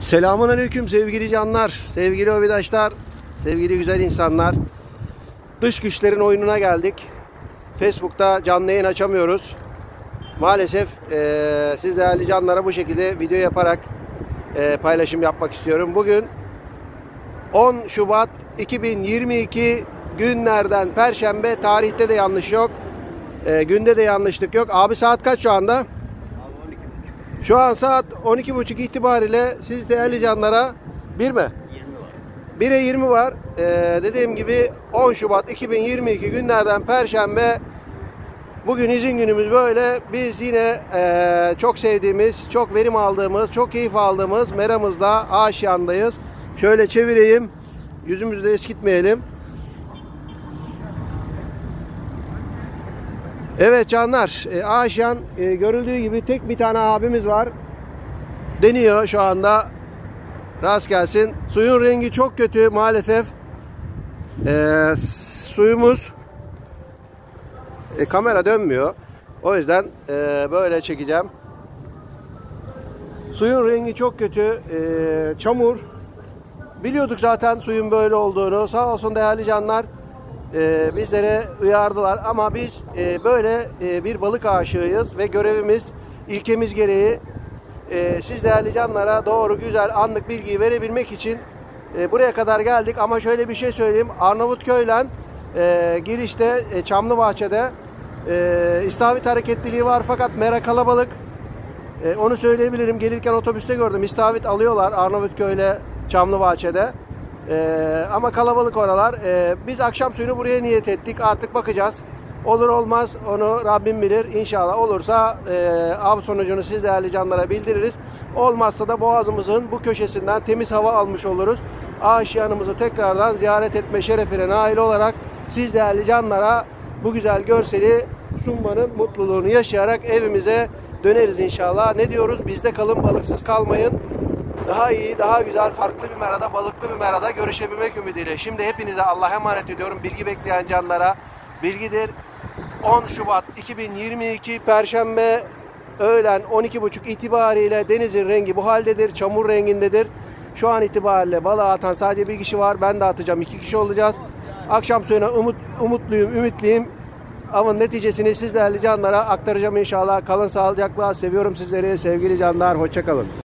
Selamünaleyküm sevgili canlar, sevgili obidaşlar, sevgili güzel insanlar. Dış güçlerin oyununa geldik. Facebook'ta canlı yayın açamıyoruz. Maalesef siz değerli canlara bu şekilde video yaparak paylaşım yapmak istiyorum. Bugün 10 Şubat 2022 günlerden Perşembe. Tarihte de yanlış yok. Günde de yanlışlık yok. Abi saat kaç şu anda? Şu an saat 12.30 itibariyle siz değerli canlara 1 mi? 1'e 20 var. Dediğim gibi 10 Şubat 2022 günlerden Perşembe. Bugün izin günümüz böyle. Biz yine çok sevdiğimiz, çok verim aldığımız, çok keyif aldığımız meramızda Aşiyan'dayız. Şöyle çevireyim. Yüzümüzü de eskitmeyelim. Evet canlar, Aşiyan görüldüğü gibi tek bir tane abimiz var. Deniyor şu anda. Rast gelsin. Suyun rengi çok kötü maalesef. Suyumuz kamera dönmüyor. O yüzden böyle çekeceğim. Suyun rengi çok kötü. Çamur. Biliyorduk zaten suyun böyle olduğunu. Sağ olsun değerli canlar. Bizlere uyardılar ama biz böyle bir balık aşığıyız ve görevimiz, ilkemiz gereği siz değerli canlara doğru güzel anlık bilgiyi verebilmek için buraya kadar geldik. Ama şöyle bir şey söyleyeyim, Arnavutköy'le girişte Çamlıbahçe'de istavrit hareketliliği var fakat mera kalabalık. Onu söyleyebilirim, gelirken otobüste gördüm, istavrit alıyorlar Arnavutköy'le Çamlıbahçe'de. Ama kalabalık oralar. Biz akşam suyunu buraya niyet ettik. Artık bakacağız. Olur olmaz onu Rabbim bilir. İnşallah olursa av sonucunu siz değerli canlara bildiririz. Olmazsa da boğazımızın bu köşesinden temiz hava almış oluruz. Aşiyanımızı tekrardan ziyaret etme şerefine nail olarak siz değerli canlara bu güzel görseli sunmanın mutluluğunu yaşayarak evimize döneriz inşallah. Ne diyoruz? Bizde kalın, balıksız kalmayın. Daha iyi, daha güzel, farklı bir merada, balıklı bir merada görüşebilmek ümidiyle. Şimdi hepinize Allah'a emanet ediyorum. Bilgi bekleyen canlara bilgidir. 10 Şubat 2022 Perşembe öğlen 12.30 itibariyle denizin rengi bu haldedir. Çamur rengindedir. Şu an itibariyle balığa atan sadece bir kişi var. Ben de atacağım. 2 kişi olacağız. Akşam suyuna umutluyum, ümitliyim. Avın neticesini siz değerli canlara aktaracağım inşallah. Kalın sağlıcakla. Seviyorum sizleri sevgili canlar. Hoşça kalın.